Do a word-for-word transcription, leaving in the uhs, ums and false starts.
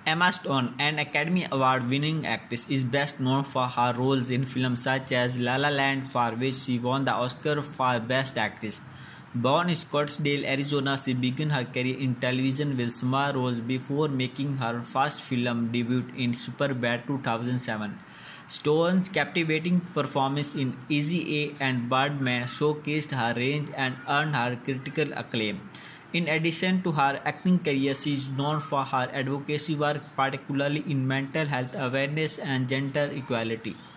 Emma Stone, an Academy Award-winning actress, is best known for her roles in films such as La La Land, for which she won the Oscar for Best Actress. Born in Scottsdale, Arizona, she began her career in television with small roles before making her first film debut in Superbad two thousand seven. Stone's captivating performance in Easy A and Birdman showcased her range and earned her critical acclaim. In addition to her acting career, she is known for her advocacy work, particularly in mental health awareness and gender equality.